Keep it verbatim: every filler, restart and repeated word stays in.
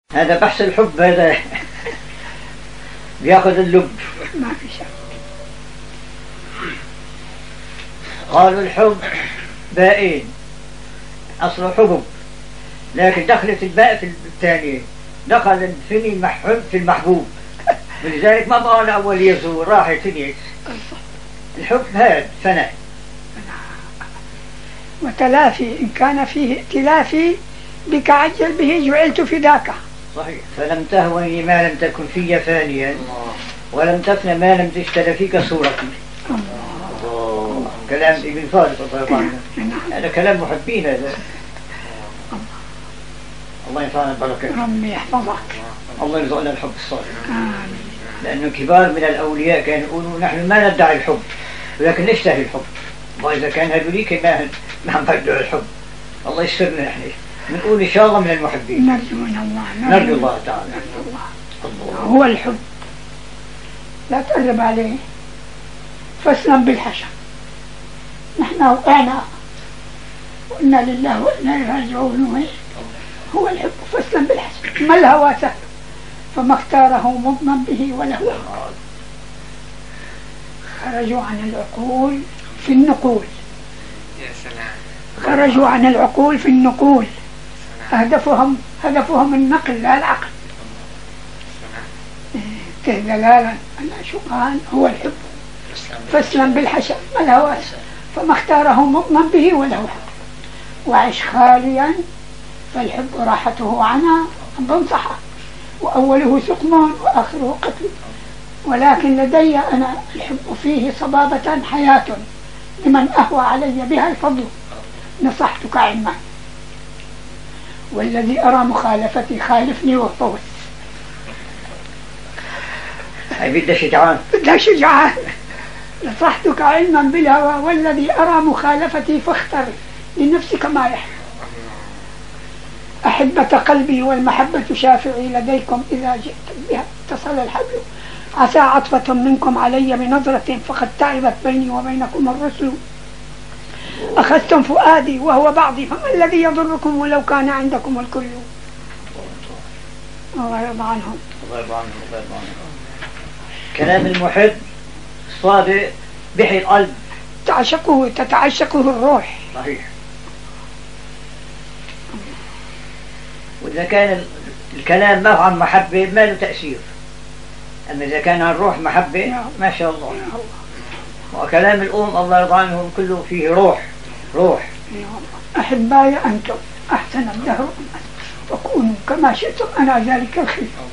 هذا بحث الحب، هذا بياخذ اللب. ما في شك. قالوا الحب بائين، أصله حبب، لكن دخلت الباء في الثانية، دخل الثاني المحب في المحبوب، ولذلك ما قال أول يزور راح ثانية. الحب هذا فناء وتلافي، إن كان فيه ائتلافي بك عجل به جعلت فداك. صحيح. فلم تهوني ما لم تكن في فانيا، ولم تفن ما لم تشتل فيك صورتي. الله. كلام ابن فارس طبعا. هذا كلام محبين هذا. الله ينفعنا ببركاته. ربي يحفظك. الله يرزقنا الحب الصالح. لأنه كبار من الأولياء كانوا يقولوا نحن ما ندعي الحب، ولكن نشتهي الحب. وإذا كان هذوليك ما ما بدعوا الحب، الله يسترنا نحن. نقول إن شاء الله من المحبين. نرجو من الله. نرجو الله تعالى. نرجو الله. الله هو الحب، لا تقرب عليه. فاسلم بالحشم. نحن وقعنا وإنا لله وإنا إليه راجعون. هو الحب، فاسلم بالحشم. ما الهوى سهل، فما اختاره مضمن به وله. خرجوا عن العقول في النقول. يا سلام. خرجوا عن العقول في النقول. هدفهم هدفهم النقل لا العقل. دلالا على شو قال هو الحب. فاسلم بالحشم. ما الهوى فما اختاره مضمن به وله. وعش خاليا فالحب راحته عنا بنصحه، وأوله سقم وآخره قتل. ولكن لدي أنا الحب فيه صبابة حياة، لمن أهوى علي بها الفضل نصحتك علما. والذي أرى مخالفتي خالفني وفوز. هاي بدها شجعان. بدها شجعان. نصحتك علما بالهوى، والذي أرى مخالفتي فاختر لنفسك ما يحب. أحبة قلبي والمحبة شافعي لديكم، إذا جئت بها اتصل الحبل. عسى عطفة منكم علي بنظرة، فقد تعبت بيني وبينكم الرسل. أخذتم فؤادي وهو بعضي، فما الذي يضركم ولو كان عندكم الكل. الله يرضى عنهم. الله يرضى عنهم. الله يرضى عنهم. كلام المحب الصادق بحي القلب. تعشقه تتعشقه الروح. صحيح. وإذا كان الكلام ما عن محبة ما له تأثير، أما إذا كان عن روح محبة ما شاء الله. وكلام الأم الله يرضى عنهم كله فيه روح. روح. أحباي أنتم أحسن الدهر، فكونوا كما شئتم أنا ذلك الخير.